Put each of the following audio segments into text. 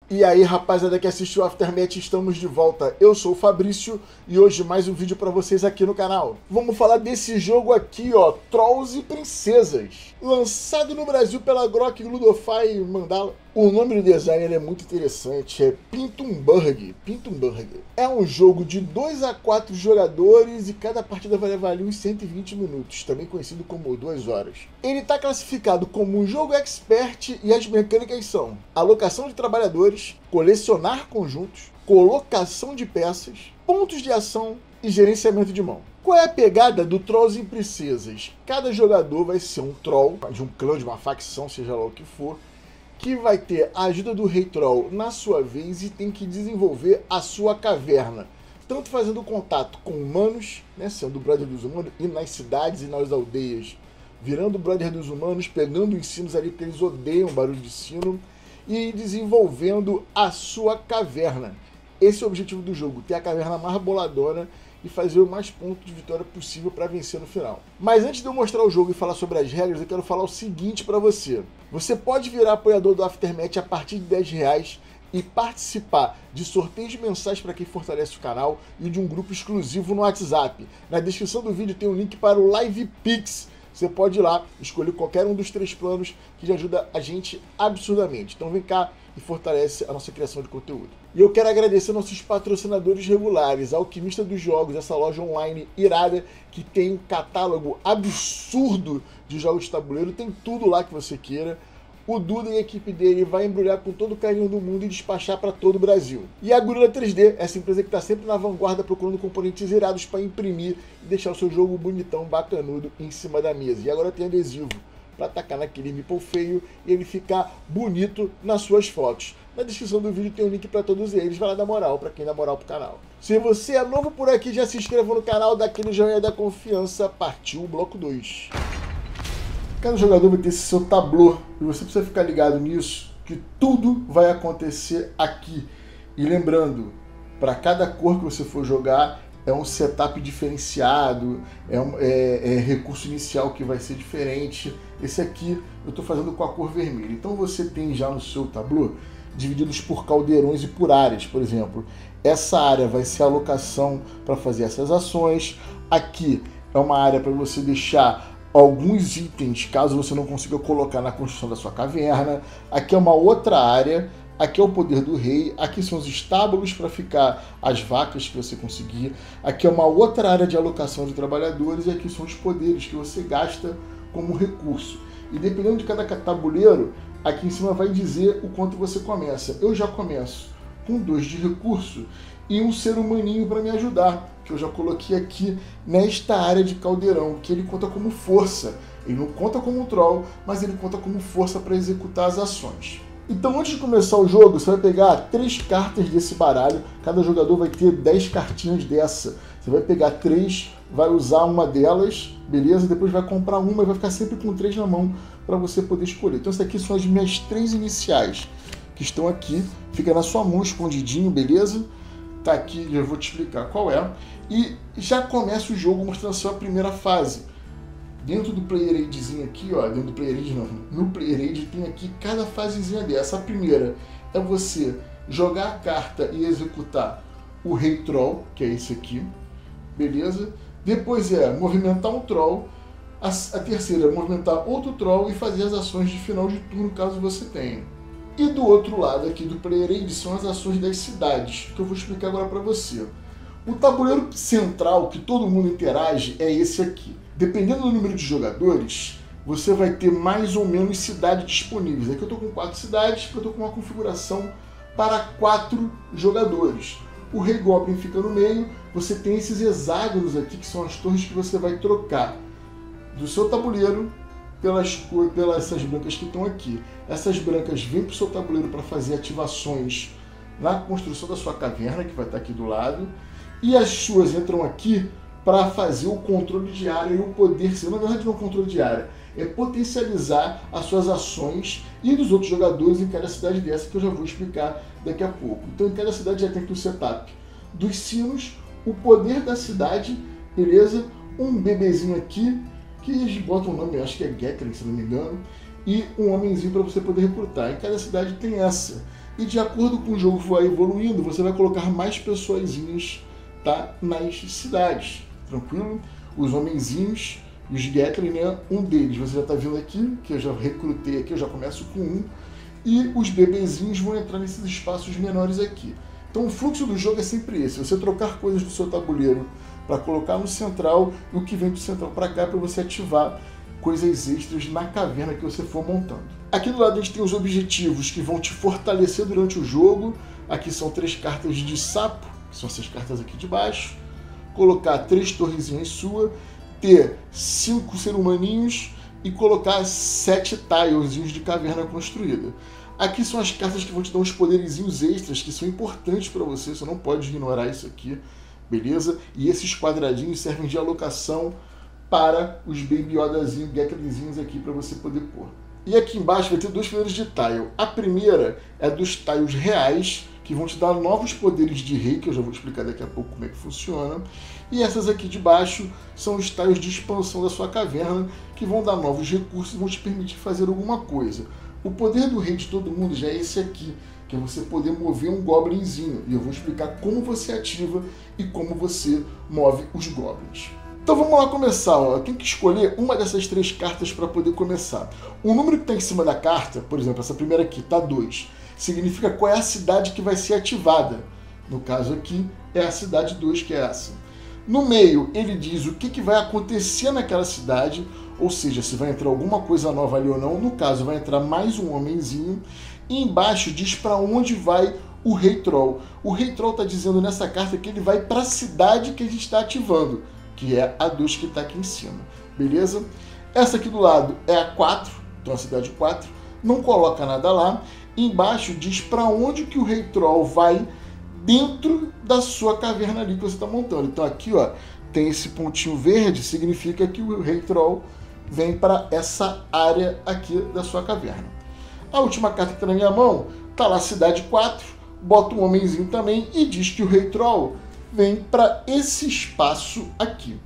E aí, rapaziada que assistiu o Aftermath, estamos de volta. Eu sou o Fabrício e hoje mais um vídeo pra vocês aqui no canal. Vamos falar desse jogo aqui, ó, Trolls e Princesas. Lançado no Brasil pela Grok Ludofy Mandala. O nome do design é muito interessante, é Pintumburg. É um jogo de 2 a 4 jogadores e cada partida vai levar ali uns 120 minutos, também conhecido como 2 horas. Ele está classificado como um jogo expert e as mecânicas são alocação de trabalhadores, colecionar conjuntos, colocação de peças, pontos de ação e gerenciamento de mão. Qual é a pegada do Trolls e Princesas? Cada jogador vai ser um troll, de um clã, de uma facção, seja lá o que for, que vai ter a ajuda do Rei Troll na sua vez e tem que desenvolver a sua caverna. Tanto fazendo contato com humanos, né, sendo o brother dos humanos, e nas cidades e nas aldeias, virando o brother dos humanos, pegando os sinos ali, porque eles odeiam barulho de sino, e desenvolvendo a sua caverna. Esse é o objetivo do jogo, ter a caverna mais boladona e fazer o mais pontos de vitória possível para vencer no final. Mas antes de eu mostrar o jogo e falar sobre as regras, eu quero falar o seguinte para você. Você pode virar apoiador do Aftermath a partir de R$10 e participar de sorteios mensais para quem fortalece o canal e de um grupo exclusivo no WhatsApp. Na descrição do vídeo tem um link para o Live Pix. Você pode ir lá, escolher qualquer um dos 3 planos que já ajuda a gente absurdamente. Então vem cá e fortalece a nossa criação de conteúdo. E eu quero agradecer nossos patrocinadores regulares, a Alquimista dos Jogos, essa loja online irada que tem um catálogo absurdo de jogos de tabuleiro, tem tudo lá que você queira. O Duda e a equipe dele vai embrulhar com todo o carinho do mundo e despachar para todo o Brasil. E a Gorilla 3D, essa empresa que está sempre na vanguarda procurando componentes irados para imprimir e deixar o seu jogo bonitão, bacanudo em cima da mesa. E agora tem adesivo para tacar naquele meeple feio e ele ficar bonito nas suas fotos. Na descrição do vídeo tem um link para todos eles, vai lá dar moral para quem dá moral pro canal. Se você é novo por aqui, já se inscreva no canal, dá aquele joinha da confiança, partiu o bloco 2. Cada jogador vai ter esse seu tablô e você precisa ficar ligado nisso, que tudo vai acontecer aqui. E lembrando, para cada cor que você for jogar, é um setup diferenciado, é recurso inicial que vai ser diferente. Esse aqui eu estou fazendo com a cor vermelha. Então você tem já no seu tablô divididos por caldeirões e por áreas, por exemplo. Essa área vai ser a alocação para fazer essas ações. Aqui é uma área para você deixar alguns itens, caso você não consiga colocar na construção da sua caverna. Aqui é uma outra área. Aqui é o poder do rei, aqui são os estábulos para ficar as vacas que você conseguir. Aqui é uma outra área de alocação de trabalhadores e aqui são os poderes que você gasta como recurso. E dependendo de cada tabuleiro, aqui em cima vai dizer o quanto você começa. Eu já começo com 2 de recurso e um ser humaninho para me ajudar, que eu já coloquei aqui nesta área de caldeirão, que ele conta como força. Ele não conta como um troll, mas ele conta como força para executar as ações. Então, antes de começar o jogo, você vai pegar 3 cartas desse baralho. Cada jogador vai ter 10 cartinhas dessa. Você vai pegar 3, vai usar uma delas, beleza? Depois vai comprar uma e vai ficar sempre com 3 na mão para você poder escolher. Então, essas aqui são as minhas 3 iniciais, que estão aqui. Fica na sua mão, escondidinho, beleza? Tá aqui, já vou te explicar qual é. E já começa o jogo mostrando a sua primeira fase. Dentro do Player Aidzinho aqui, ó, dentro do Player Aid não, no Player Aid tem aqui cada fasezinha dessa. A primeira é você jogar a carta e executar o Rei Troll, que é esse aqui, beleza? Depois é movimentar um Troll. A terceira é movimentar outro Troll e fazer as ações de final de turno, caso você tenha. E do outro lado aqui do Player Aid são as ações das cidades, que eu vou explicar agora para você. O tabuleiro central que todo mundo interage é esse aqui. Dependendo do número de jogadores, você vai ter mais ou menos cidades disponíveis. Aqui eu estou com 4 cidades, porque eu estou com uma configuração para 4 jogadores. O Rei Goblin fica no meio, você tem esses hexágonos aqui, que são as torres que você vai trocar do seu tabuleiro pelas essas brancas que estão aqui. Essas brancas vêm para o seu tabuleiro para fazer ativações na construção da sua caverna, que vai estar aqui do lado, e as suas entram aqui para fazer o controle de área e o poder ser, na verdade não é um controle de área, é potencializar as suas ações e dos outros jogadores em cada cidade dessa, que eu já vou explicar daqui a pouco. Então em cada cidade já tem aqui o setup dos sinos, o poder da cidade, beleza? Um bebezinho aqui, que eles botam o nome, eu acho que é Gekren, se não me engano, e um homenzinho para você poder recrutar. Em cada cidade tem essa. E de acordo com o jogo vai evoluindo, você vai colocar mais pessoazinhas, tá, nas cidades, tranquilo? Os homenzinhos e os Gatling, né? Um deles você já está vendo aqui, que eu já recrutei aqui, eu já começo com um. E os bebezinhos vão entrar nesses espaços menores aqui. Então o fluxo do jogo é sempre esse, você trocar coisas do seu tabuleiro para colocar no central e o que vem do central para cá para você ativar coisas extras na caverna que você for montando. Aqui do lado a gente tem os objetivos que vão te fortalecer durante o jogo. Aqui são 3 cartas de sapo, que são essas cartas aqui de baixo. Colocar 3 torrezinhas suas, ter 5 ser-humaninhos e colocar 7 tilezinhos de caverna construída. Aqui são as cartas que vão te dar uns poderizinhos extras que são importantes para você não pode ignorar isso aqui, beleza? E esses quadradinhos servem de alocação para os Baby Yodazinhos, Gatlingzinhos aqui para você poder pôr. E aqui embaixo vai ter 2 fileiras de tile. A primeira é dos tiles reais, que vão te dar novos poderes de rei, que eu já vou explicar daqui a pouco como é que funciona. E essas aqui de baixo são os tiles de expansão da sua caverna, que vão dar novos recursos e vão te permitir fazer alguma coisa. O poder do rei de todo mundo já é esse aqui, que é você poder mover um goblinzinho. E eu vou explicar como você ativa e como você move os goblins. Então vamos lá começar. Ó. Eu tenho que escolher uma dessas 3 cartas para poder começar. O número que está em cima da carta, por exemplo, essa primeira aqui, está 2. Significa qual é a cidade que vai ser ativada. No caso aqui, é a cidade 2, que é essa. No meio, ele diz o que vai acontecer naquela cidade, ou seja, se vai entrar alguma coisa nova ali ou não. No caso, vai entrar mais um homenzinho. E embaixo diz para onde vai o Rei Troll. O Rei Troll está dizendo nessa carta que ele vai para a cidade que a gente está ativando, que é a 2 que está aqui em cima, beleza? Essa aqui do lado é a 4, então a cidade 4, não coloca nada lá. Embaixo diz para onde que o Rei Troll vai dentro da sua caverna ali que você está montando. Então aqui, ó, tem esse pontinho verde, significa que o Rei Troll vem para essa área aqui da sua caverna. A última carta que está na minha mão, tá lá cidade 4, bota um homenzinho também e diz que o Rei Troll vem para esse espaço aqui.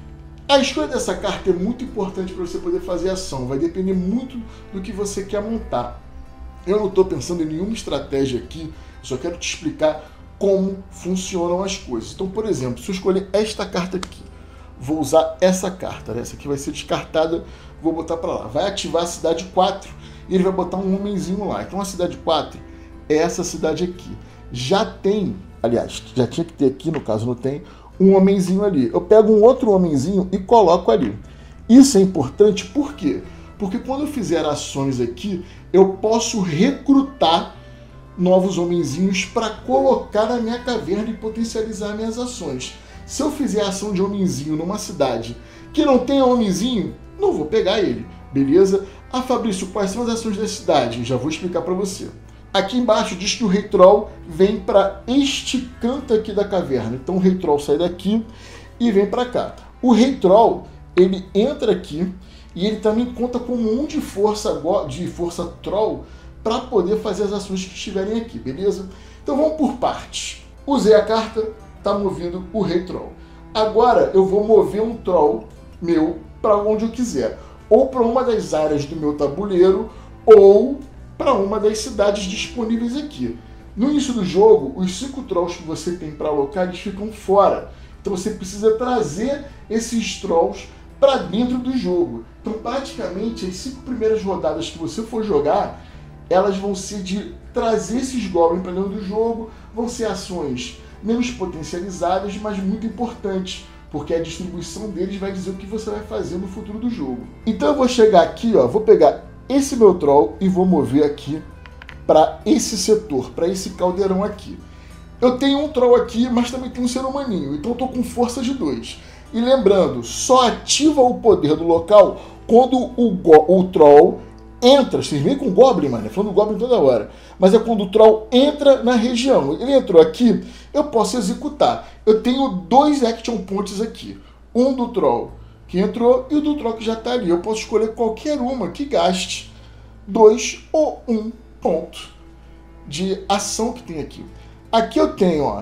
A escolha dessa carta é muito importante para você poder fazer ação, vai depender muito do que você quer montar. Eu não estou pensando em nenhuma estratégia aqui, só quero te explicar como funcionam as coisas. Então, por exemplo, se eu escolher esta carta aqui, vou usar essa carta, né? Essa aqui vai ser descartada, vou botar para lá. Vai ativar a cidade 4 e ele vai botar um homenzinho lá. Então a cidade 4 é essa cidade aqui. Já tem, aliás, já tinha que ter aqui, no caso não tem, um homenzinho ali. Eu pego um outro homenzinho e coloco ali. Isso é importante por quê? Porque quando eu fizer ações aqui, eu posso recrutar novos homenzinhos para colocar na minha caverna e potencializar minhas ações. Se eu fizer ação de homenzinho numa cidade que não tenha homenzinho, não vou pegar ele, beleza? Ah, Fabrício, quais são as ações da cidade? Já vou explicar para você. Aqui embaixo diz que o Rei Troll vem para este canto aqui da caverna. Então o Rei Troll sai daqui e vem para cá. O Rei Troll, ele entra aqui e ele também conta como um de força Troll para poder fazer as ações que estiverem aqui, beleza? Então vamos por partes. Usei a carta, está movendo o Rei Troll. Agora eu vou mover um Troll meu para onde eu quiser. Ou para uma das áreas do meu tabuleiro, ou para uma das cidades disponíveis aqui. No início do jogo, os 5 Trolls que você tem para alocar, eles ficam fora. Então você precisa trazer esses Trolls para dentro do jogo. Então praticamente as 5 primeiras rodadas que você for jogar, elas vão ser de trazer esses Goblins para dentro do jogo, vão ser ações menos potencializadas, mas muito importantes, porque a distribuição deles vai dizer o que você vai fazer no futuro do jogo. Então eu vou chegar aqui, ó, vou pegar esse meu Troll e vou mover aqui para esse setor, para esse caldeirão aqui. Eu tenho um Troll aqui, mas também tenho um ser humaninho, então eu estou com força de 2. E lembrando, só ativa o poder do local quando o Troll entra. Vocês veem com o Goblin, mano, falando do Goblin toda hora. Mas é quando o Troll entra na região. Ele entrou aqui, eu posso executar. Eu tenho 2 Action Points aqui. Um do Troll que entrou e o do Troll que já está ali. Eu posso escolher qualquer uma que gaste 2 ou 1 ponto de ação que tem aqui. Aqui eu tenho, ó,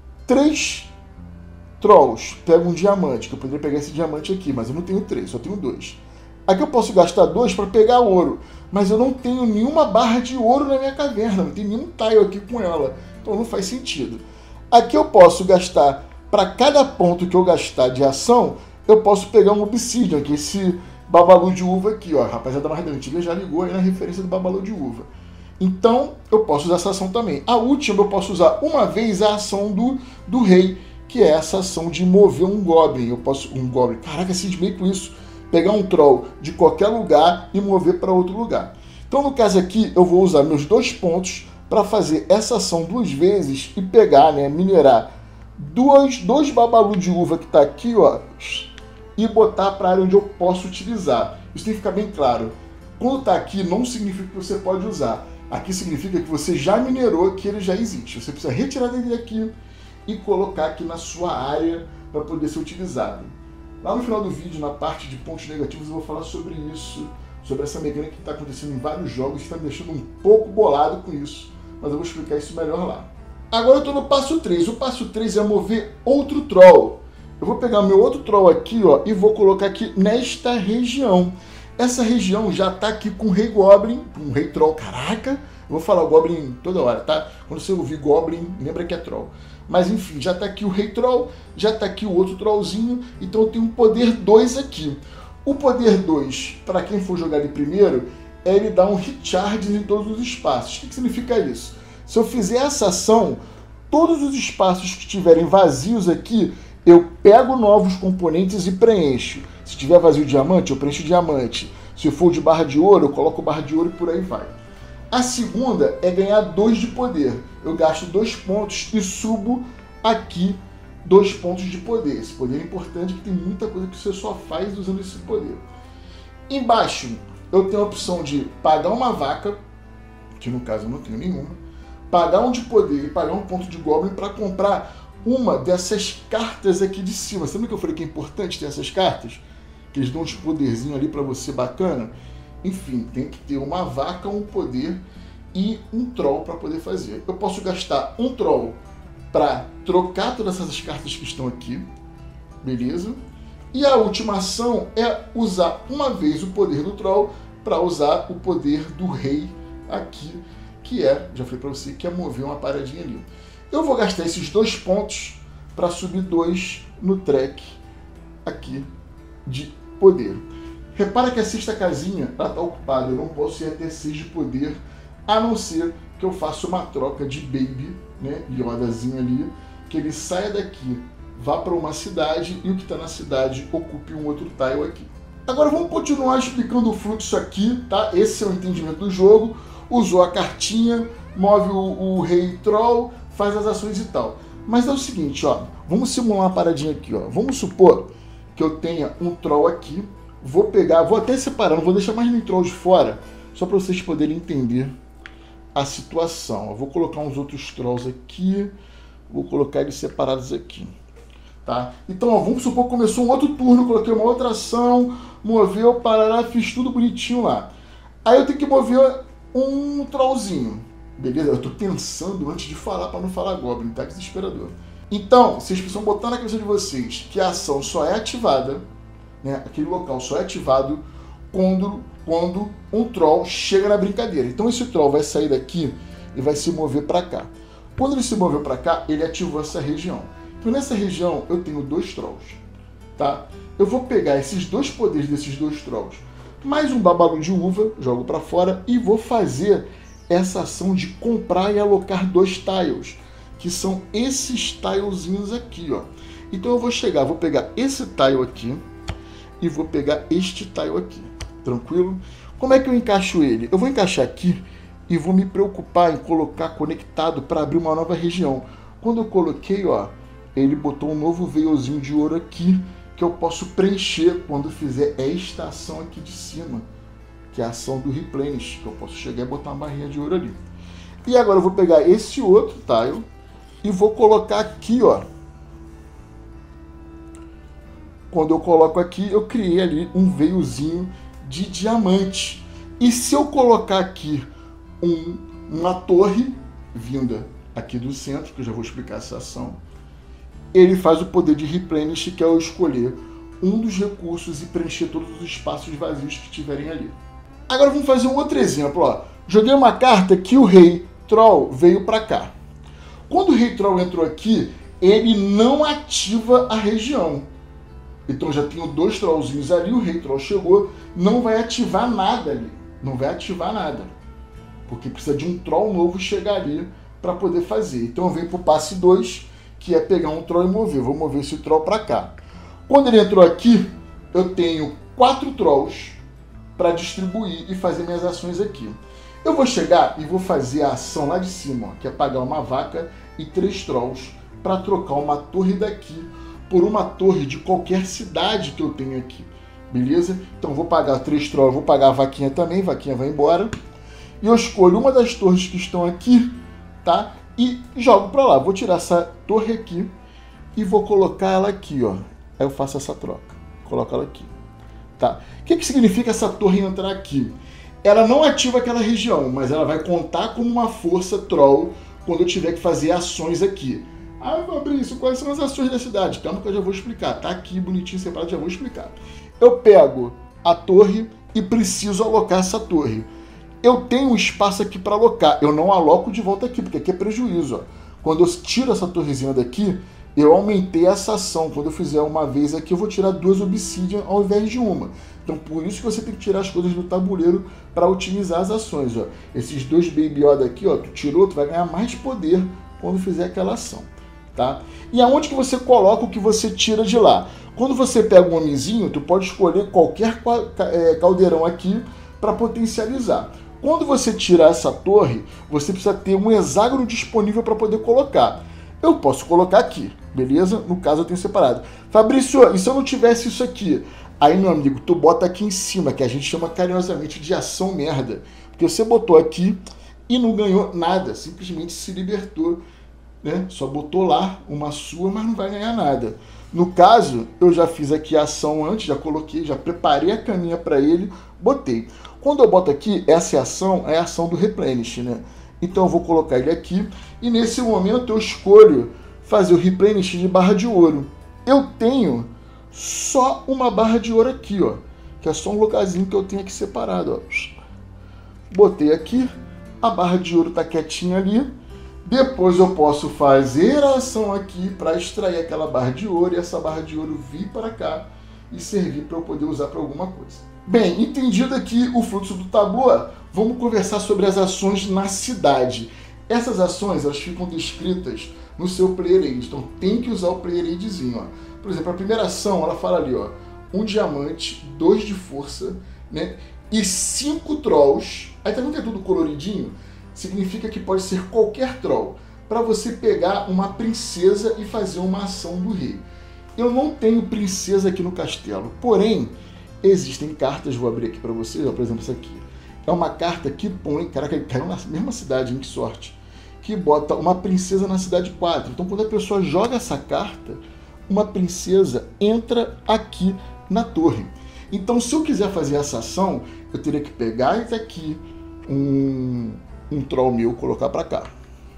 3 Trolls. Pego um diamante, que eu poderia pegar esse diamante aqui, mas eu não tenho 3, só tenho 2. Aqui eu posso gastar 2 para pegar ouro, mas eu não tenho nenhuma barra de ouro na minha caverna, não tem nenhum tile aqui com ela, então não faz sentido. Aqui eu posso gastar, para cada ponto que eu gastar de ação, eu posso pegar um obsidian, que é esse babalu de uva aqui, ó. A rapaziada mais da antiga já ligou aí na referência do babalu de uva. Então, eu posso usar essa ação também. A última, eu posso usar uma vez a ação do rei, que é essa ação de mover um goblin. Eu posso, um goblin, caraca, cismei com isso. Pegar um troll de qualquer lugar e mover para outro lugar. Então, no caso aqui, eu vou usar meus 2 pontos para fazer essa ação 2 vezes e pegar, né, minerar dois babalu de uva que está aqui, ó, e botar para a área onde eu posso utilizar. Isso tem que ficar bem claro. Quando está aqui, não significa que você pode usar. Aqui significa que você já minerou, que ele já existe. Você precisa retirar dele aqui e colocar aqui na sua área para poder ser utilizado. Lá no final do vídeo, na parte de pontos negativos, eu vou falar sobre isso, sobre essa mecânica que está acontecendo em vários jogos, está me deixando um pouco bolado com isso, mas eu vou explicar isso melhor lá. Agora eu estou no passo 3. O passo 3 é mover outro troll. Eu vou pegar meu outro troll aqui, ó, e vou colocar aqui nesta região. Essa região já está aqui com o Rei Goblin, um Rei Troll, caraca. Eu vou falar Goblin toda hora, tá? Quando você ouvir Goblin, lembra que é Troll. Mas enfim, já está aqui o Rei Troll, já está aqui o outro Trollzinho, então eu tenho um poder 2 aqui. O poder 2, para quem for jogar ele primeiro, é ele dar um recharge em todos os espaços. O que significa isso? Se eu fizer essa ação, todos os espaços que estiverem vazios aqui, eu pego novos componentes e preencho. Se tiver vazio diamante, eu preencho diamante. Se for de barra de ouro, eu coloco barra de ouro e por aí vai. A segunda é ganhar 2 de poder. Eu gasto 2 pontos e subo aqui 2 pontos de poder. Esse poder é importante porque tem muita coisa que você só faz usando esse poder. Embaixo, eu tenho a opção de pagar uma vaca, que no caso eu não tenho nenhuma, pagar um de poder e pagar um ponto de Goblin para comprar uma dessas cartas aqui de cima. Sabe que eu falei que é importante ter essas cartas? Que eles dão uns poderzinhos ali para você bacana. Enfim, tem que ter uma vaca, um poder e um troll para poder fazer. Eu posso gastar um troll para trocar todas essas cartas que estão aqui. Beleza? E a última ação é usar uma vez o poder do troll para usar o poder do rei aqui, que é, já falei para você, que é mover uma paradinha ali. Eu vou gastar esses 2 pontos para subir 2 no track aqui de poder. Repara que a 6ª casinha está ocupada, eu não posso ir até 6 de poder, a não ser que eu faça uma troca de Baby, né, Yodazinho ali, que ele saia daqui, vá para uma cidade e o que está na cidade ocupe um outro tile aqui. Agora vamos continuar explicando o fluxo aqui, tá? Esse é o entendimento do jogo. Usou a cartinha, move o Rei Troll, faz as ações e tal. Mas é o seguinte, ó, vamos simular uma paradinha aqui, ó. Vamos supor que eu tenha um Troll aqui, vou pegar, vou até separar, não vou deixar mais nem Troll de fora, só para vocês poderem entender a situação. Eu vou colocar uns outros Trolls aqui, vou colocar eles separados aqui, tá? Então, ó, vamos supor que começou um outro turno, coloquei uma outra ação, moveu, parará, fiz tudo bonitinho lá. Aí eu tenho que mover um Trollzinho. Beleza? Eu tô pensando antes de falar para não falar Goblin, tá? Desesperador. Então, vocês precisam botar na cabeça de vocês que a ação só é ativada, né? Aquele local só é ativado quando um Troll chega na brincadeira. Então esse Troll vai sair daqui e vai se mover para cá. Quando ele se moveu para cá, ele ativou essa região. Então nessa região eu tenho 2 Trolls, tá? Eu vou pegar esses 2 poderes desses 2 Trolls, mais um babalu de uva, jogo para fora e vou fazer essa ação de comprar e alocar 2 tiles, que são esses tilezinhos aqui, ó. Então eu vou chegar, vou pegar esse tile aqui e vou pegar este tile aqui, tranquilo? Como é que eu encaixo ele? Eu vou encaixar aqui e vou me preocupar em colocar conectado para abrir uma nova região. Quando eu coloquei, ó, ele botou um novo veiozinho de ouro aqui, que eu posso preencher quando fizer esta ação aqui de cima, que é a ação do Replenish, que eu posso chegar e botar uma barrinha de ouro ali. E agora eu vou pegar esse outro tile e vou colocar aqui, ó. Quando eu coloco aqui, eu criei ali um veiozinho de diamante. E se eu colocar aqui uma torre vinda aqui do centro, que eu já vou explicar essa ação, ele faz o poder de Replenish, que é eu escolher um dos recursos e preencher todos os espaços vazios que tiverem ali. Agora vamos fazer um outro exemplo. Ó. Joguei uma carta que o rei Troll veio para cá. Quando o rei Troll entrou aqui, ele não ativa a região. Então já tenho 2 trollzinhos ali, o rei Troll chegou, não vai ativar nada ali. Não vai ativar nada. Porque precisa de um troll novo chegar ali para poder fazer. Então eu venho para o passe 2, que é pegar um troll e mover. Vou mover esse troll para cá. Quando ele entrou aqui, eu tenho 4 trolls para distribuir e fazer minhas ações aqui. Eu vou chegar e vou fazer a ação lá de cima, ó, que é pagar uma vaca e 3 trolls para trocar uma torre daqui por uma torre de qualquer cidade que eu tenho aqui. Beleza? Então vou pagar 3 trolls, vou pagar a vaquinha também, vaquinha vai embora. E eu escolho uma das torres que estão aqui, tá? E jogo para lá. Vou tirar essa torre aqui e vou colocar ela aqui, ó. Aí eu faço essa troca. Coloco ela aqui. Tá? O que significa essa torre entrar aqui? Ela não ativa aquela região, mas ela vai contar como uma força troll quando eu tiver que fazer ações aqui. Ah, Fabrício, quais são as ações da cidade? Calma que eu já vou explicar. Tá aqui bonitinho separado, já vou explicar. Eu pego a torre e preciso alocar essa torre. Eu tenho um espaço aqui para alocar. Eu não aloco de volta aqui, porque aqui é prejuízo. Ó. Quando eu tiro essa torrezinha daqui, eu aumentei essa ação. Quando eu fizer uma vez aqui, eu vou tirar 2 obsidian ao invés de uma. Então, por isso que você tem que tirar as coisas do tabuleiro para otimizar as ações. Ó. Esses 2 Baby Yoda aqui, ó, tu tirou, tu vai ganhar mais poder quando fizer aquela ação. Tá? E aonde que você coloca o que você tira de lá? Quando você pega um homenzinho, tu pode escolher qualquer caldeirão aqui para potencializar. Quando você tirar essa torre, você precisa ter um hexágono disponível para poder colocar. Eu posso colocar aqui, beleza? No caso eu tenho separado. Fabrício, e se eu não tivesse isso aqui? Aí, meu amigo, tu bota aqui em cima, que a gente chama carinhosamente de ação merda. Porque você botou aqui e não ganhou nada, simplesmente se libertou, né? Só botou lá uma sua, mas não vai ganhar nada. No caso, eu já fiz aqui a ação antes, já coloquei, já preparei a caminha para ele, botei. Quando eu boto aqui, essa ação é a ação do replenish, né? Então eu vou colocar ele aqui e nesse momento eu escolho fazer o replenish de barra de ouro. Eu tenho só uma barra de ouro aqui, ó, que é só um lugarzinho que eu tenho aqui separado, ó. Botei aqui, a barra de ouro tá quietinha ali. Depois eu posso fazer a ação aqui para extrair aquela barra de ouro e essa barra de ouro vir para cá e servir para eu poder usar para alguma coisa. Bem, entendido aqui o fluxo do tabu, vamos conversar sobre as ações na cidade. Essas ações, elas ficam descritas no seu player aid, então tem que usar o player aidzinho. Ó. Por exemplo, a primeira ação, ela fala ali, ó, 1 diamante, 2 de força, né, e 5 trolls. Aí tá vendo que é tudo coloridinho? Significa que pode ser qualquer troll, para você pegar uma princesa e fazer uma ação do rei. Eu não tenho princesa aqui no castelo, porém, existem cartas, vou abrir aqui para vocês, ó, por exemplo, essa aqui. É uma carta que põe, caraca, ele caiu na mesma cidade, hein, que sorte, que bota uma princesa na cidade 4. Então, quando a pessoa joga essa carta, uma princesa entra aqui na torre. Então, se eu quiser fazer essa ação, eu teria que pegar esse aqui, um troll meu, colocar para cá.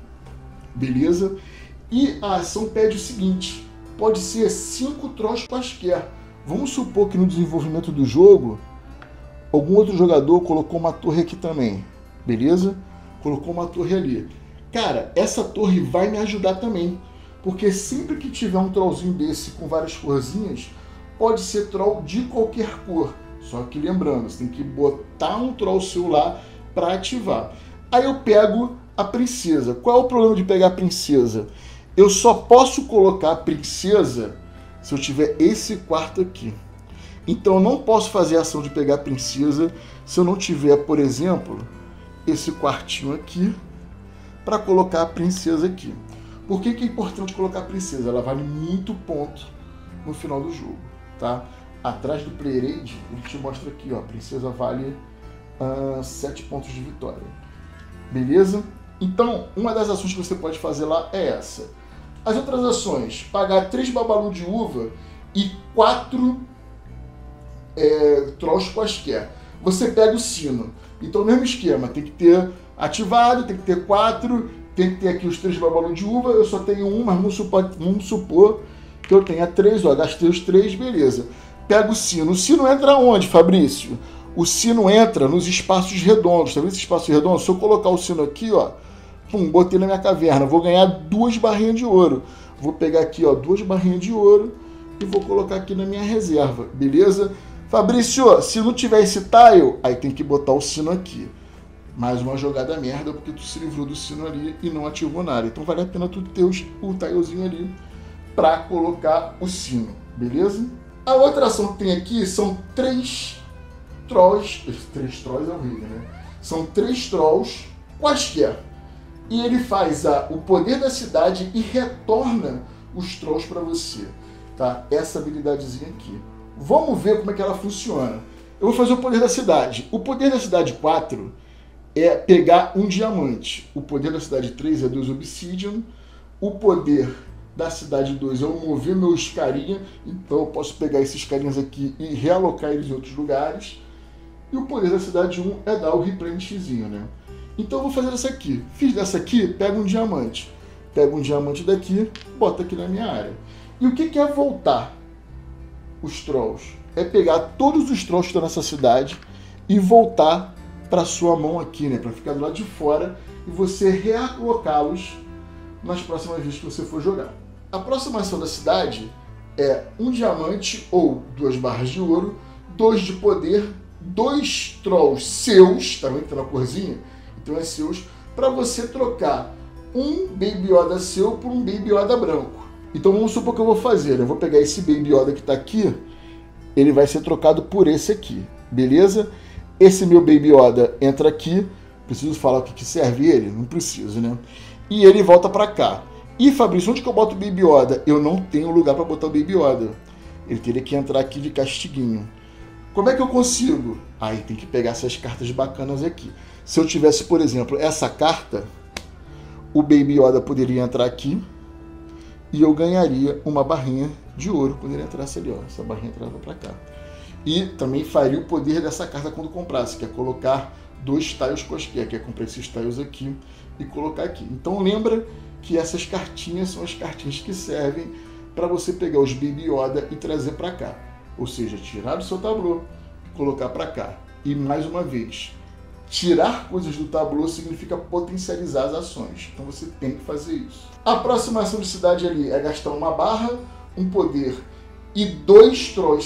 Beleza? E a ação pede o seguinte, pode ser 5 trolls quaisquer. Vamos supor que no desenvolvimento do jogo, algum outro jogador colocou uma torre aqui também. Beleza? Colocou uma torre ali. Cara, essa torre vai me ajudar também. Porque sempre que tiver um trollzinho desse com várias corzinhas, pode ser troll de qualquer cor. Só que lembrando, você tem que botar um troll seu lá para ativar. Aí eu pego a princesa. Qual é o problema de pegar a princesa? Eu só posso colocar a princesa se eu tiver esse quarto aqui. Então eu não posso fazer a ação de pegar a princesa se eu não tiver, por exemplo, esse quartinho aqui para colocar a princesa aqui. Por que é importante colocar a princesa? Ela vale muito ponto no final do jogo, tá? Atrás do player aid, ele te mostra aqui, ó, a princesa vale 7 pontos de vitória. Beleza? Então, uma das ações que você pode fazer lá é essa. As outras ações, pagar 3 babalu de uva e 4 trolls quaisquer. Você pega o sino. Então, mesmo esquema, tem que ter ativado, tem que ter 4, tem que ter aqui os 3 babalu de uva. Eu só tenho 1, mas vamos supor que eu tenha 3, ó, gastei os 3, beleza. pego o sino. O sino entra onde, Fabrício? O sino entra nos espaços redondos. Tá vendo esse espaço redondo? Se eu colocar o sino aqui, ó, pum, botei na minha caverna, vou ganhar 2 barrinhas de ouro. Vou pegar aqui, ó, 2 barrinhas de ouro e vou colocar aqui na minha reserva, beleza? Fabrício, se não tiver esse tile, aí tem que botar o sino aqui. Mais uma jogada merda, porque tu se livrou do sino ali e não ativou nada. Então vale a pena tu ter o tilezinho ali para colocar o sino, beleza? A outra ação que tem aqui são 3 trolls. 3 trolls é horrível, né? São 3 trolls quaisquer. E ele faz o poder da cidade e retorna os trolls para você, tá? Essa habilidadezinha aqui. Vamos ver como é que ela funciona. Eu vou fazer o poder da cidade. O poder da cidade 4 é pegar um diamante. O poder da cidade 3 é 2 obsidian. O poder da cidade 2 é eu mover meus carinha. Então eu posso pegar esses carinhas aqui e realocar eles em outros lugares. E o poder da cidade 1 é dar o replenishzinho, né? Então eu vou fazer essa aqui. Fiz dessa aqui, pego um diamante. Pego um diamante daqui, boto aqui na minha área. E o que é voltar os trolls? É pegar todos os trolls que estão nessa cidade e voltar para sua mão aqui, né? Para ficar do lado de fora e você realocá-los nas próximas vezes que você for jogar. A próxima ação da cidade é um diamante ou 2 barras de ouro, 2 de poder, 2 trolls seus, tá vendo que tá na corzinha? Então é seus, para você trocar um Baby Yoda seu por um Baby Yoda branco. Então vamos supor que eu vou fazer, eu vou pegar esse Baby Yoda que está aqui, ele vai ser trocado por esse aqui, beleza? Esse meu Baby Yoda entra aqui, preciso falar o que serve ele? Não preciso, né? E ele volta para cá. E Fabrício, onde que eu boto o Baby Yoda? Eu não tenho lugar para botar o Baby Yoda. Ele teria que entrar aqui de castiguinho. Como é que eu consigo? Aí tem que pegar essas cartas bacanas aqui. Se eu tivesse, por exemplo, essa carta, o Baby Yoda poderia entrar aqui e eu ganharia uma barrinha de ouro quando ele entrasse ali, ó. Essa barrinha entrava para cá. E também faria o poder dessa carta quando comprasse, que é colocar 2 tiles quaisquer, que é comprar esses tiles aqui e colocar aqui. Então lembra que essas cartinhas são as cartinhas que servem para você pegar os Baby Yoda e trazer para cá. Ou seja, tirar do seu tablô e colocar para cá. E mais uma vez, tirar coisas do tablô significa potencializar as ações. Então você tem que fazer isso. A próxima ação de cidade ali é gastar uma barra, um poder e 2 trolls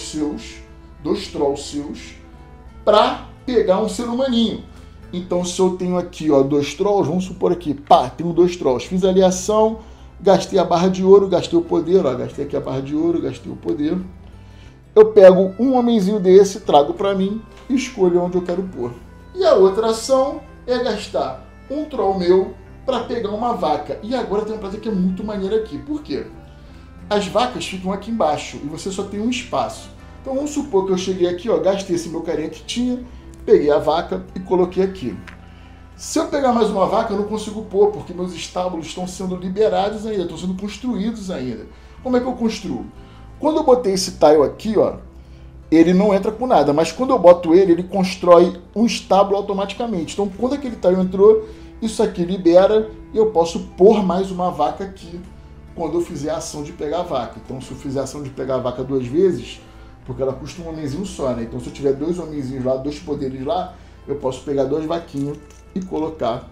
seus, para pegar um ser humaninho. Então se eu tenho aqui, ó, 2 trolls, vamos supor aqui, pá, tenho 2 trolls. Fiz ali a ação, gastei a barra de ouro, gastei o poder, ó, gastei aqui a barra de ouro, gastei o poder. Eu pego um homenzinho desse, trago para mim e escolho onde eu quero pôr. E a outra ação é gastar um troll meu para pegar uma vaca. E agora tem uma coisa que é muito maneira aqui. Por quê? As vacas ficam aqui embaixo e você só tem um espaço. Então vamos supor que eu cheguei aqui, ó, gastei esse meu carinha que tinha, peguei a vaca e coloquei aqui. Se eu pegar mais uma vaca, eu não consigo pôr, porque meus estábulos estão sendo liberados ainda, estão sendo construídos ainda. Como é que eu construo? Quando eu botei esse tile aqui, ó, ele não entra com nada, mas quando eu boto ele, ele constrói um estábulo automaticamente. Então, quando aquele tile entrou, isso aqui libera e eu posso pôr mais uma vaca aqui quando eu fizer a ação de pegar a vaca. Então, se eu fizer a ação de pegar a vaca 2 vezes, porque ela custa um homenzinho só, né? Então, se eu tiver 2 homenzinhos lá, 2 poderes lá, eu posso pegar 2 vaquinhas e colocar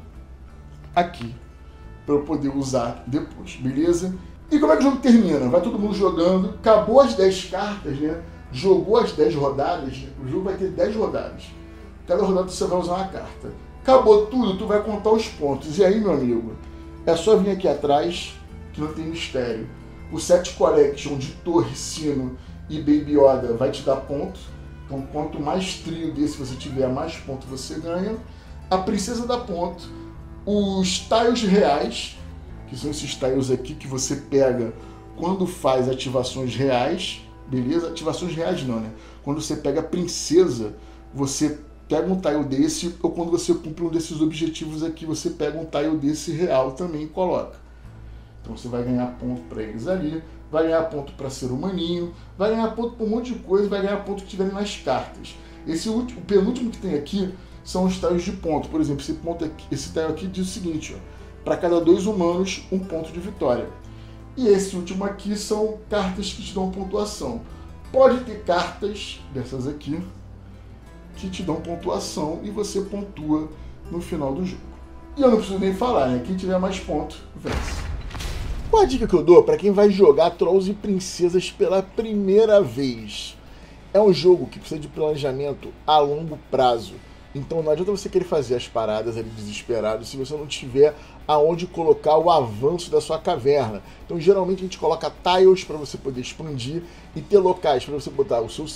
aqui para eu poder usar depois, beleza? E como é que o jogo termina? Vai todo mundo jogando, acabou as 10 cartas, né? Jogou as 10 rodadas, o jogo vai ter 10 rodadas. Cada rodada você vai usar uma carta. Acabou tudo, tu vai contar os pontos. E aí, meu amigo, é só vir aqui atrás, que não tem mistério. O Set Collection de Torre, Sino e Baby Yoda vai te dar ponto. Então, quanto mais trio desse você tiver, mais ponto você ganha. A Princesa dá ponto. Os tiles reais, que são esses tiles aqui que você pega quando faz ativações reais, beleza? Ativações reais não, né? Quando você pega a princesa, você pega um tile desse, ou quando você cumpre um desses objetivos aqui, você pega um tile desse real também e coloca. Então você vai ganhar ponto para eles ali, vai ganhar ponto para ser humaninho, vai ganhar ponto para um monte de coisa, vai ganhar ponto que tiverem nas cartas. O penúltimo que tem aqui são os tiles de ponto. Por exemplo, esse tile aqui diz o seguinte, para cada 2 humanos, 1 ponto de vitória. E esse último aqui são cartas que te dão pontuação. pode ter cartas dessas aqui que te dão pontuação e você pontua no final do jogo. E eu não preciso nem falar, né? Quem tiver mais pontos, vence. Qual a dica que eu dou para quem vai jogar Trolls e Princesas pela primeira vez? É um jogo que precisa de planejamento a longo prazo. Então não adianta você querer fazer as paradas ali desesperado se você não tiver aonde colocar o avanço da sua caverna. Então geralmente a gente coloca tiles para você poder expandir e ter locais para você botar o seu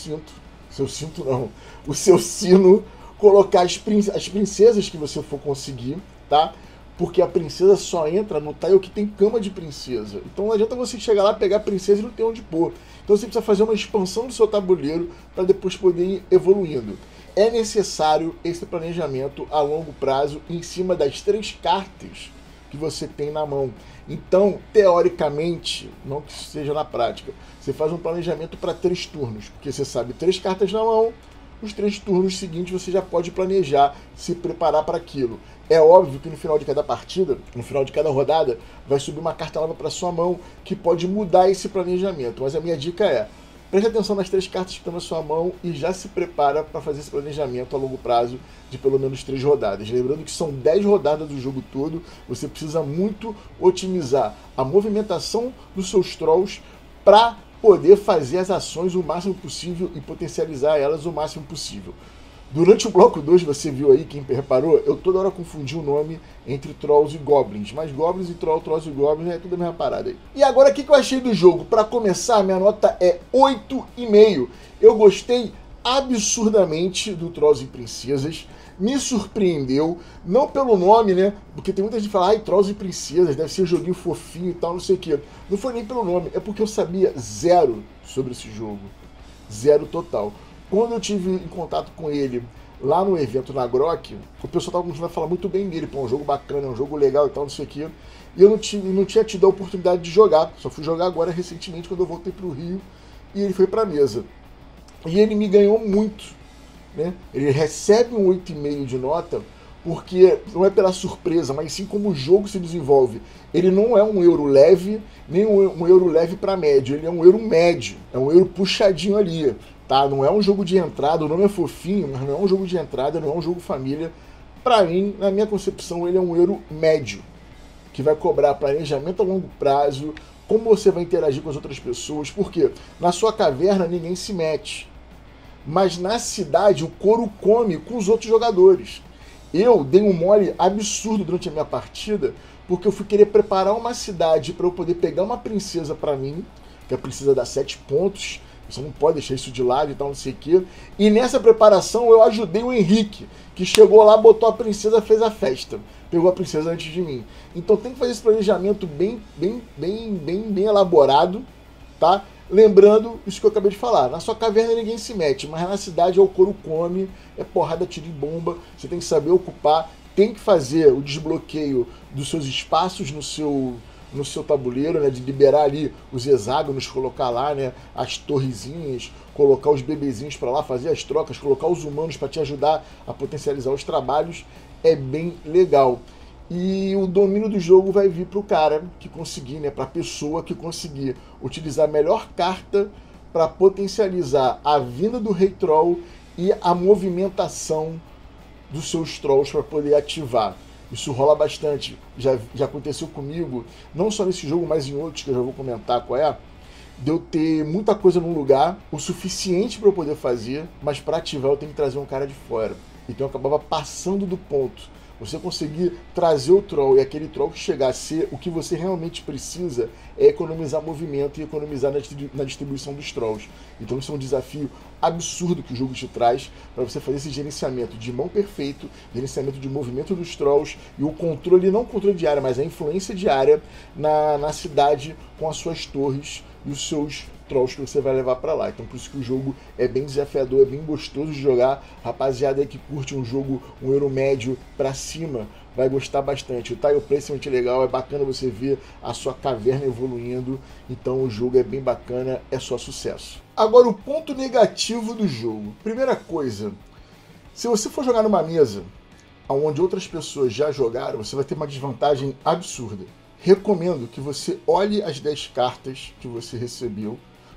o seu sino, colocar as princesas que você for conseguir, tá? Porque a princesa só entra no tile que tem cama de princesa. Então não adianta você chegar lá, pegar a princesa e não ter onde pôr. Então você precisa fazer uma expansão do seu tabuleiro para depois poder ir evoluindo. É necessário esse planejamento a longo prazo em cima das 3 cartas que você tem na mão. Então, teoricamente, não que seja na prática, você faz um planejamento para 3 turnos, porque você sabe 3 cartas na mão, os 3 turnos seguintes você já pode planejar, se preparar para aquilo. É óbvio que no final de cada partida, no final de cada rodada, vai subir uma carta nova para sua mão que pode mudar esse planejamento. Mas a minha dica é, preste atenção nas 3 cartas que estão na sua mão e já se prepara para fazer esse planejamento a longo prazo de pelo menos 3 rodadas. Lembrando que são 10 rodadas do jogo todo, você precisa muito otimizar a movimentação dos seus Trolls para poder fazer as ações o máximo possível e potencializar elas o máximo possível. Durante o bloco 2, você viu aí, quem reparou, eu toda hora confundi o nome entre Trolls e Goblins. Mas Goblins e Trolls e Goblins é tudo a mesma parada aí. E agora, o que eu achei do jogo? Para começar, minha nota é 8,5. Eu gostei absurdamente do Trolls e Princesas. Me surpreendeu, não pelo nome, né? Porque tem muita gente que fala, ai, Trolls e Princesas, deve ser um joguinho fofinho e tal, não sei o quê. Não foi nem pelo nome, é porque eu sabia zero sobre esse jogo. Zero total. Quando eu tive em contato com ele lá no evento na Grok, o pessoal estava começando a falar muito bem dele, pô, é um jogo bacana, é um jogo legal e tal, não sei o quê. E eu não tinha tido a oportunidade de jogar, só fui jogar agora recentemente quando eu voltei para o Rio e ele foi para a mesa. E ele me ganhou muito, né? Ele recebe um 8,5 de nota, porque não é pela surpresa, mas sim como o jogo se desenvolve. Ele não é um euro leve, nem um euro leve para médio, ele é um euro médio, é um euro puxadinho ali. Tá? Não é um jogo de entrada, o nome é fofinho, mas não é um jogo de entrada, não é um jogo família. Pra mim, na minha concepção, ele é um euro médio, que vai cobrar planejamento a longo prazo, como você vai interagir com as outras pessoas, porque na sua caverna ninguém se mete, mas na cidade o couro come com os outros jogadores. Eu dei um mole absurdo durante a minha partida, porque eu fui querer preparar uma cidade para eu poder pegar uma princesa pra mim, que a princesa dá 7 pontos, você não pode deixar isso de lado e tal, não sei o quê. E nessa preparação eu ajudei o Henrique, que chegou lá, botou a princesa, fez a festa. Pegou a princesa antes de mim. Então tem que fazer esse planejamento bem elaborado, tá? Lembrando isso que eu acabei de falar. Na sua caverna ninguém se mete, mas na cidade é o couro come, é porrada, tiro e bomba. Você tem que saber ocupar, tem que fazer o desbloqueio dos seus espaços no seu tabuleiro, né, de liberar ali os hexágonos, colocar lá, né, as torrezinhas, colocar os bebezinhos para lá, fazer as trocas, colocar os humanos para te ajudar a potencializar os trabalhos, é bem legal. E o domínio do jogo vai vir para o cara que conseguir, né, para a pessoa que conseguir utilizar a melhor carta para potencializar a vinda do Rei Troll e a movimentação dos seus Trolls para poder ativar. Isso rola bastante, já aconteceu comigo, não só nesse jogo, mas em outros que eu já vou comentar qual é, de eu ter muita coisa num lugar, o suficiente para eu poder fazer, mas para ativar eu tenho que trazer um cara de fora. Então eu acabava passando do ponto. Você conseguir trazer o troll e aquele troll que chegar a ser o que você realmente precisa é economizar movimento e economizar na distribuição dos trolls. Então isso é um desafio absurdo que o jogo te traz para você fazer esse gerenciamento de mão perfeito, gerenciamento de movimento dos trolls e o controle, não o controle de área, mas a influência de área na cidade com as suas torres e os seus trolls que você vai levar para lá. Então por isso que o jogo é bem desafiador, é bem gostoso de jogar. Rapaziada aí que curte um jogo, um euro médio para cima, vai gostar bastante. O tile placement é legal, é bacana você ver a sua caverna evoluindo. Então o jogo é bem bacana, é só sucesso. Agora o ponto negativo do jogo. Primeira coisa, se você for jogar numa mesa onde outras pessoas já jogaram, você vai ter uma desvantagem absurda. Recomendo que você olhe as 10 cartas que você recebeu,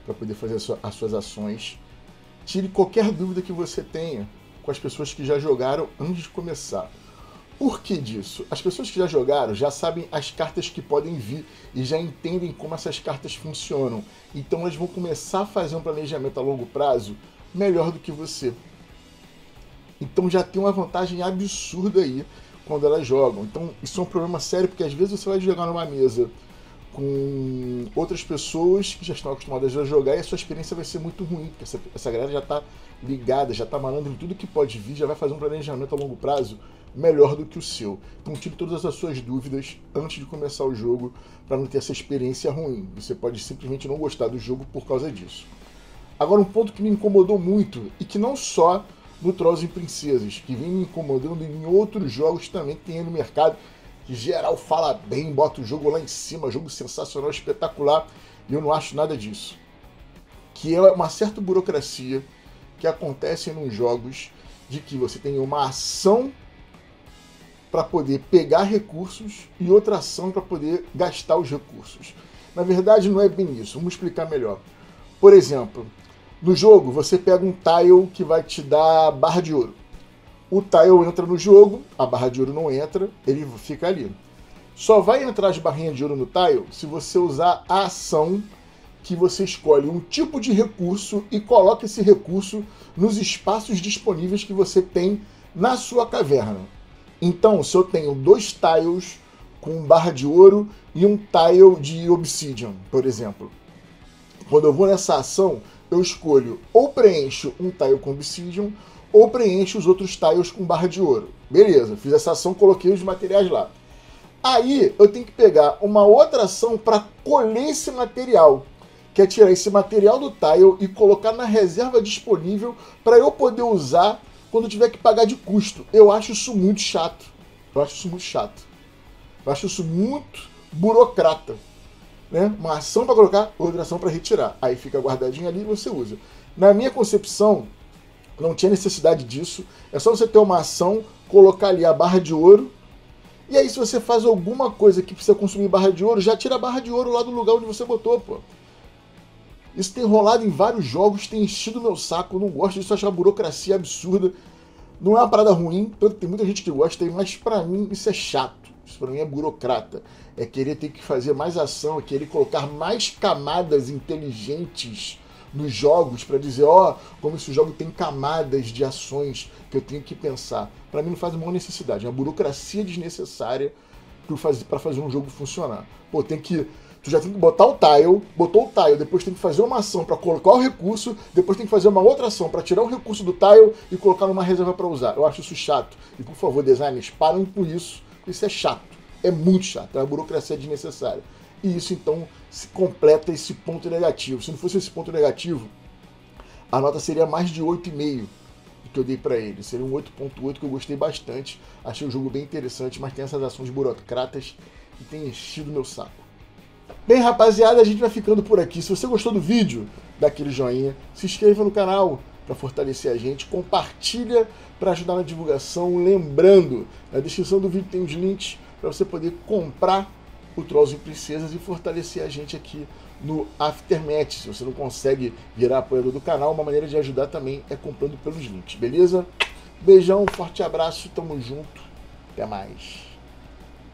para poder fazer as suas ações. Tire qualquer dúvida que você tenha com as pessoas que já jogaram antes de começar. Por que disso? As pessoas que já jogaram já sabem as cartas que podem vir e já entendem como essas cartas funcionam. Então elas vão começar a fazer um planejamento a longo prazo melhor do que você. Então já tem uma vantagem absurda aí quando elas jogam. Então isso é um problema sério, porque às vezes você vai jogar numa mesa com outras pessoas que já estão acostumadas a jogar e a sua experiência vai ser muito ruim, porque essa galera já está ligada, já está malandro em tudo que pode vir, já vai fazer um planejamento a longo prazo melhor do que o seu. Então tire todas as suas dúvidas antes de começar o jogo para não ter essa experiência ruim. Você pode simplesmente não gostar do jogo por causa disso. Agora, um ponto que me incomodou muito, e que não só no Trolls e Princesas, que vem me incomodando em outros jogos também que tem aí no mercado, que geral fala bem, bota o jogo lá em cima, jogo sensacional, espetacular, e eu não acho nada disso. Que é uma certa burocracia que acontece nos jogos, de que você tem uma ação para poder pegar recursos e outra ação para poder gastar os recursos. Na verdade, não é bem isso. Vamos explicar melhor. Por exemplo, no jogo você pega um tile que vai te dar barra de ouro. O tile entra no jogo, a barra de ouro não entra, ele fica ali. Só vai entrar as barrinhas de ouro no tile se você usar a ação que você escolhe um tipo de recurso e coloca esse recurso nos espaços disponíveis que você tem na sua caverna. Então, se eu tenho 2 tiles com barra de ouro e um tile de obsidian, por exemplo, quando eu vou nessa ação, eu escolho ou preencho um tile com obsidian ou preencho os outros tiles com barra de ouro. Beleza, fiz essa ação, coloquei os materiais lá. Aí eu tenho que pegar uma outra ação para colher esse material, que é tirar esse material do tile e colocar na reserva disponível para eu poder usar quando eu tiver que pagar de custo. Eu acho isso muito chato. Eu acho isso muito burocrata. Né? Uma ação para colocar, outra ação para retirar. Aí fica guardadinho ali e você usa. Na minha concepção, não tinha necessidade disso. É só você ter uma ação, colocar ali a barra de ouro. E aí, se você faz alguma coisa que precisa consumir barra de ouro, já tira a barra de ouro lá do lugar onde você botou, pô. Isso tem rolado em vários jogos, tem enchido meu saco. Eu não gosto disso, acho uma burocracia absurda. Não é uma parada ruim, tanto que tem muita gente que gosta, mas pra mim isso é chato. Isso pra mim é burocrata. É querer ter que fazer mais ação, é querer colocar mais camadas inteligentes nos jogos para dizer, ó, como esse jogo tem camadas de ações que eu tenho que pensar. Para mim não faz a menor necessidade, é uma burocracia desnecessária para fazer um jogo funcionar. Pô, tu já tem que botar o tile, botou o tile, depois tem que fazer uma ação para colocar o recurso, depois tem que fazer uma outra ação para tirar o recurso do tile e colocar numa reserva para usar. Eu acho isso chato. E por favor, designers, parem com isso. Isso é chato. É muito chato. É uma burocracia desnecessária. E isso, então, se completa esse ponto negativo. Se não fosse esse ponto negativo, a nota seria mais de 8,5 do que eu dei para ele. Seria um 8,8 que eu gostei bastante. Achei o jogo bem interessante, mas tem essas ações burocratas que tem enchido meu saco. Bem, rapaziada, a gente vai ficando por aqui. Se você gostou do vídeo, dá aquele joinha, se inscreva no canal para fortalecer a gente, compartilha para ajudar na divulgação. Lembrando, na descrição do vídeo tem os links para você poder comprar o Trolls e Princesas e fortalecer a gente aqui no Aftermath. Se você não consegue virar apoiador do canal, uma maneira de ajudar também é comprando pelos links, beleza? Beijão, forte abraço, tamo junto, até mais.